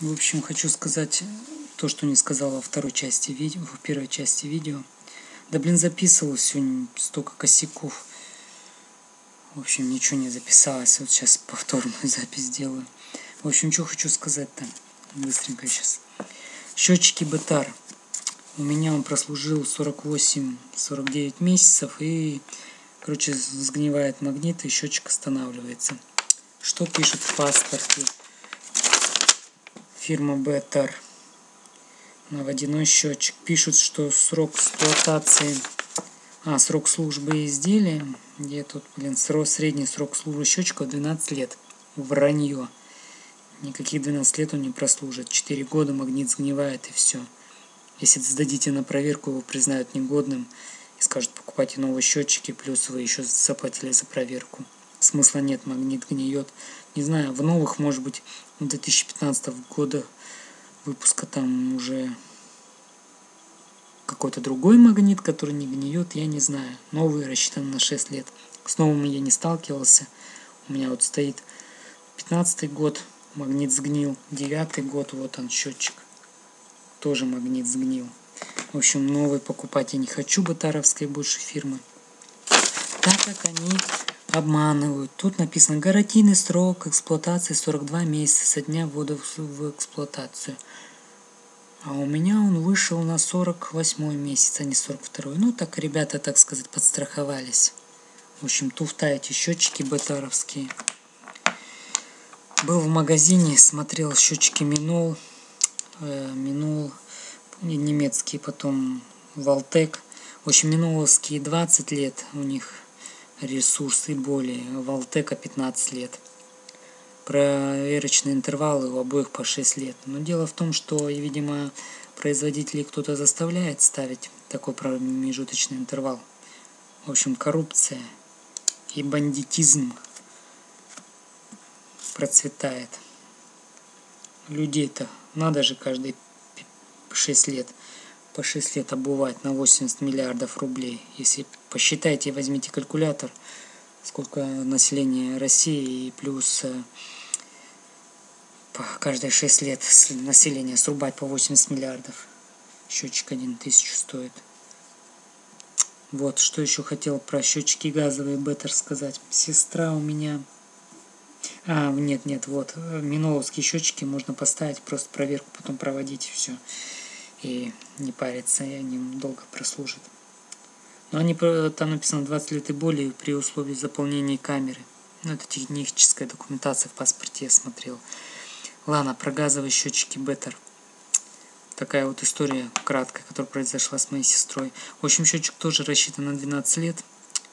В общем, хочу сказать то, что не сказала во второй части видео, в первой части видео. Да блин, записывал сегодня столько косяков. В общем, ничего не записалось. Вот сейчас повторную запись делаю. В общем, что хочу сказать-то. Быстренько сейчас. Счетчики Бетар. У меня он прослужил 48-49 месяцев. И, короче, сгнивает магнит, и счетчик останавливается. Что пишут в паспорте? Фирма Бетар. На водяной счетчик. Пишут, что срок эксплуатации, срок службы изделия, где тут, средний срок службы счетчика 12 лет. Вранье. Никаких 12 лет он не прослужит. 4 года магнит сгнивает и все. Если сдадите на проверку, его признают негодным и скажут, покупайте новые счетчики, плюс вы еще заплатили за проверку. Смысла нет, магнит гниет. Не знаю, в новых, может быть, 2015 года выпуска там уже какой-то другой магнит, который не гниет, я не знаю. Новый рассчитан на 6 лет. С новым я не сталкивался. У меня вот стоит 15-й год, магнит сгнил. 9-й год, вот он счетчик. Тоже магнит сгнил. В общем, новый покупать я не хочу, бетаровской больше фирмы. Так как они обманывают. Тут написано гарантийный срок эксплуатации 42 месяца со дня ввода в эксплуатацию. А у меня он вышел на 48 месяц, а не 42. Ну так ребята, так сказать, подстраховались. В общем, туфта эти счетчики бетаровские. Был в магазине, смотрел счетчики Минол, немецкие, потом Валтек. В общем, миноловские 20 лет у них ресурс и более, Валтека 15 лет. Проверочные интервалы у обоих по 6 лет. Но дело в том, что, видимо, производителей кто-то заставляет ставить такой промежуточный интервал. В общем, коррупция и бандитизм процветает. Людей-то надо же каждые 6 лет по 6 лет обувать на 80 миллиардов рублей. Если посчитайте, возьмите калькулятор, сколько населения России, и плюс каждые 6 лет население срубать по 80 миллиардов. Счетчик 1000 стоит. Вот, что еще хотел про счетчики газовые Бетар сказать. Сестра у меня... вот, миноловские счетчики можно поставить, просто проверку потом проводить, и все. И не париться, и они долго прослужат. Но они, там написано 20 лет и более при условии заполнения камеры. Ну, это техническая документация в паспорте, я смотрел. Ладно, про газовые счетчики Бетар. Такая вот история краткая, которая произошла с моей сестрой. В общем, счетчик тоже рассчитан на 12 лет.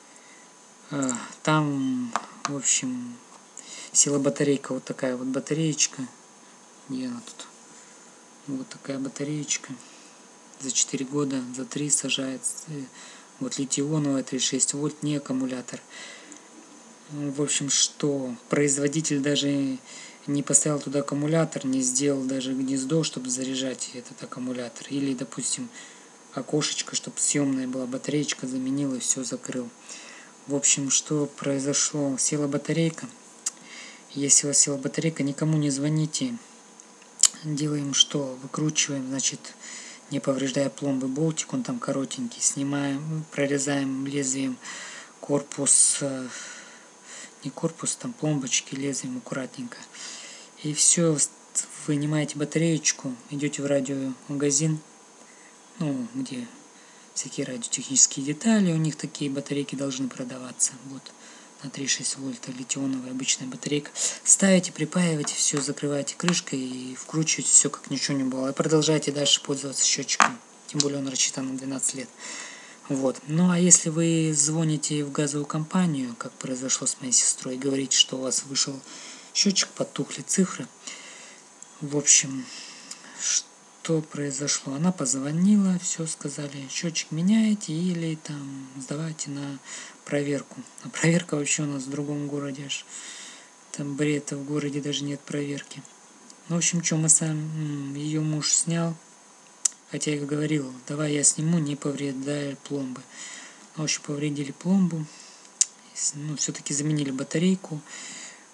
Там, в общем, сила батарейка, вот такая вот батареечка. Где она тут? Вот такая батареечка. За 4 года, за 3 сажается. Вот литий-ионовая 36 вольт, не аккумулятор. В общем, что производитель даже не поставил туда аккумулятор, не сделал даже гнездо, чтобы заряжать этот аккумулятор. Или, допустим, окошечко, чтобы съемная была батареечка, заменил и все закрыл. В общем, что произошло? Села батарейка. Если у вас села батарейка, никому не звоните. Делаем что? Выкручиваем, значит, не повреждая пломбы, болтик, он там коротенький. Снимаем, прорезаем лезвием корпус, не корпус, там пломбочки, лезвием аккуратненько. И все, вынимаете батареечку, идете в радиомагазин, где всякие радиотехнические детали, у них такие батарейки должны продаваться. Вот. На 3,6 вольта литионовая обычная батарейка. Ставите, припаиваете, все, закрываете крышкой и вкручиваете все, как ничего не было. И продолжаете дальше пользоваться счетчиком. Тем более он рассчитан на 12 лет. Вот. Ну а если вы звоните в газовую компанию, как произошло с моей сестрой, и говорите, что у вас вышел счетчик, потухли цифры. В общем, что произошло? Она позвонила, все сказали, счетчик меняете или там сдавайте на проверку. А проверка вообще у нас в другом городе аж. Там бред, в городе даже нет проверки. Ну, в общем, что, мы сам, ее муж снял, хотя я говорил, давай я сниму, не повреждая пломбы. В общем, повредили пломбу, все-таки заменили батарейку.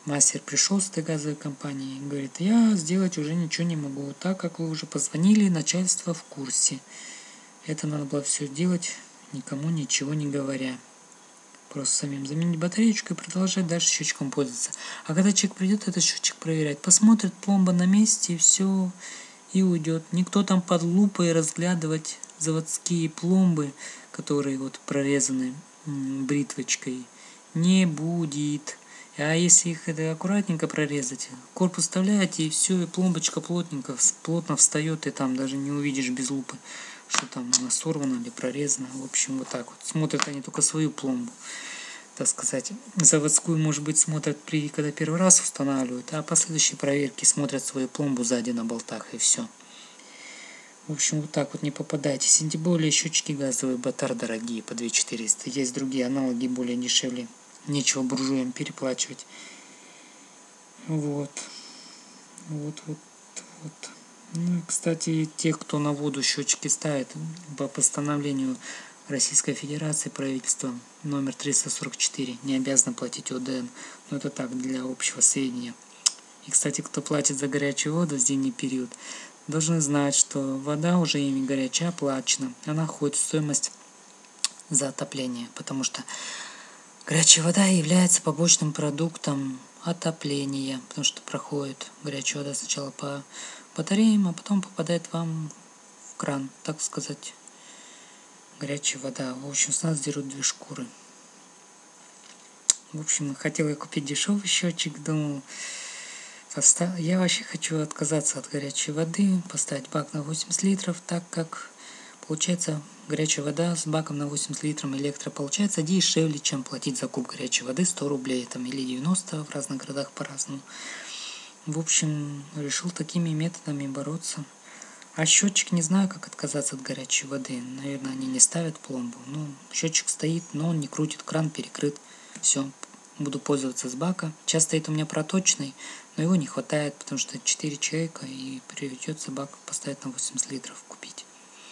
Мастер пришел с этой газовой компании и говорит: я сделать уже ничего не могу, так как вы уже позвонили, начальство в курсе. Это надо было все делать, никому ничего не говоря. Просто самим заменить батареечку и продолжать дальше счетчиком пользоваться. А когда человек придет этот счетчик проверять, посмотрит, пломба на месте, и все, и уйдет. Никто там под лупой разглядывать заводские пломбы, которые вот прорезаны бритвочкой, не будет. А если их это аккуратненько прорезать, корпус вставляете, и все, и пломбочка плотно встает, и там даже не увидишь без лупы, что там она сорвана или прорезана. В общем, вот так вот. Смотрят они только свою пломбу, так сказать. Заводскую, может быть, смотрят когда первый раз устанавливают, а последующие проверки смотрят свою пломбу сзади на болтах, и все. В общем, вот так вот не попадайтесь. И тем более счетчики газовые Батар дорогие, по 2400. Есть другие аналоги более дешевле. Нечего буржуям переплачивать. Вот. Ну и, кстати, те, кто на воду счетчики ставит, по постановлению Российской Федерации правительства номер 344 не обязаны платить ОДН. Но это так, для общего сведения. И, кстати, кто платит за горячую воду в зимний период, должны знать, что вода уже ими горячая оплачена. Она входит в стоимость за отопление, потому что горячая вода является побочным продуктом отопления, потому что проходит горячая вода сначала по батареям, а потом попадает вам в кран, так сказать. Горячая вода. В общем, с нас дерут две шкуры. В общем, хотел я купить дешевый счетчик, думал, я вообще хочу отказаться от горячей воды, поставить бак на 80 литров, так как получается горячая вода с баком на 80 литров электро получается дешевле, чем платить за куб горячей воды 100 рублей там, или 90 в разных городах по-разному. В общем, решил такими методами бороться. А счетчик не знаю, как отказаться от горячей воды. Наверное, они не ставят пломбу. Ну, счетчик стоит, но он не крутит, кран перекрыт. Все, буду пользоваться с бака. Сейчас стоит у меня проточный, но его не хватает, потому что 4 человека, и придется бак поставить на 80 литров купить.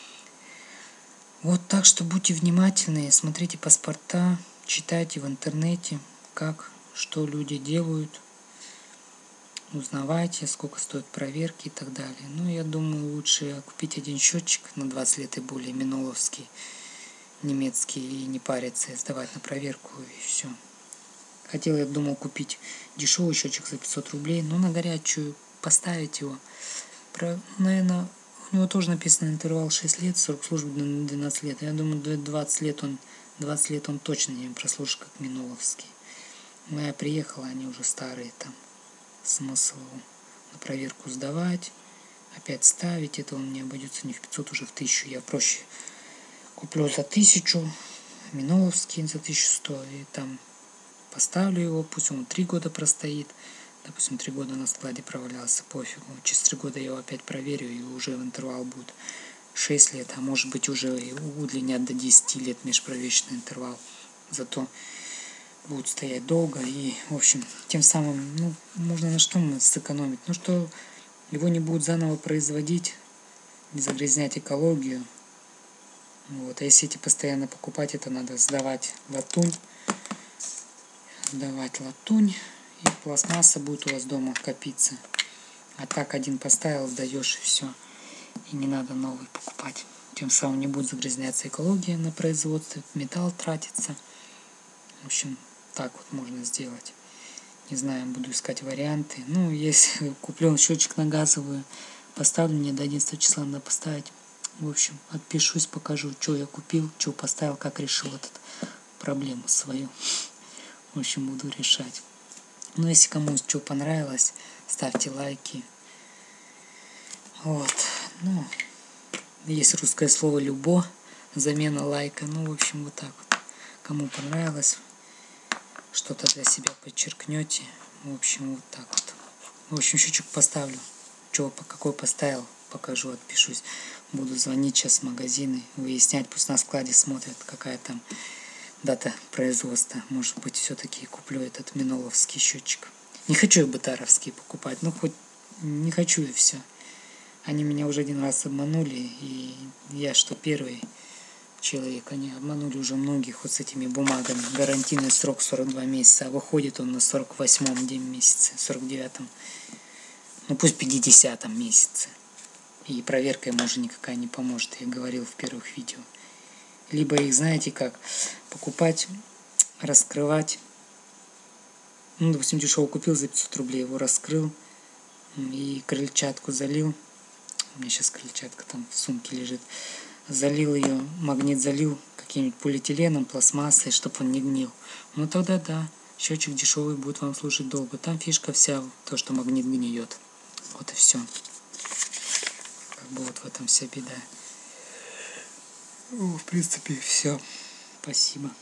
Вот так что будьте внимательны, смотрите паспорта, читайте в интернете, как, что люди делают. Узнавайте, сколько стоят проверки и так далее. Ну, я думаю, лучше купить один счетчик на 20 лет и более, миноловский, немецкий, и не париться, и сдавать на проверку, и все. Хотел, я думал, купить дешевый счетчик за 500 рублей, но на горячую поставить его. Наверное, у него тоже написано интервал 6 лет, срок службы 12 лет. Я думаю, 20 лет он точно не прослужит, как миноловский. Но я приехала, они уже старые там. Смысл на проверку сдавать, опять ставить, это он мне обойдется не в 500, уже в 1000. Я проще куплю за 1000, миноловский за 1100, и там поставлю его, пусть он 3 года простоит, допустим, 3 года на складе провалялся, пофигу, через 3 года я его опять проверю, и уже в интервал будет 6 лет, а может быть уже и удлинят до 10 лет межпроверочный интервал, зато будут стоять долго, и, в общем, тем самым, можно на что сэкономить? Ну, что его не будут заново производить, не загрязнять экологию. Вот. А если постоянно покупать, это надо сдавать латунь, и пластмасса будет у вас дома копиться. А так один поставил, сдаешь, и все. И не надо новый покупать. Тем самым не будет загрязняться экология на производстве, металл тратится. В общем, так вот можно сделать. Не знаю, буду искать варианты. Если куплю счетчик на газовую, поставлю, мне до 11 числа надо поставить. В общем, отпишусь, покажу, что я купил, что поставил, как решил эту проблему свою. В общем, буду решать. Если кому что понравилось, ставьте лайки. Вот. Есть русское слово «любо», замена лайка. В общем, вот так вот. Кому понравилось, что-то для себя подчеркнете. В общем, вот так вот. В общем, счетчик поставлю. Какой поставил, покажу, отпишусь. Буду звонить сейчас в магазины, выяснять, пусть на складе смотрят, какая там дата производства. Может быть, все-таки куплю этот миноловский счетчик. Не хочу я батаровский покупать, хоть не хочу, и все. Они меня уже один раз обманули, и я что первый человек. Они обманули уже многих вот с этими бумагами. Гарантийный срок 42 месяца, а выходит он на 48-м день месяце, 49-м. Ну пусть 50-м месяце. И проверка ему уже никакая не поможет, я говорил в первых видео. Либо их, знаете как, покупать, раскрывать. Ну, допустим, дешево купил за 500 рублей, его раскрыл и крыльчатку залил. У меня сейчас крыльчатка там в сумке лежит. Залил ее, магнит залил каким-нибудь полиэтиленом, пластмассой, чтобы он не гнил. Ну тогда да, счетчик дешевый будет вам служить долго. Там фишка вся, то, что магнит гниет. Вот и все. Как бы вот в этом вся беда. В принципе, все. Спасибо.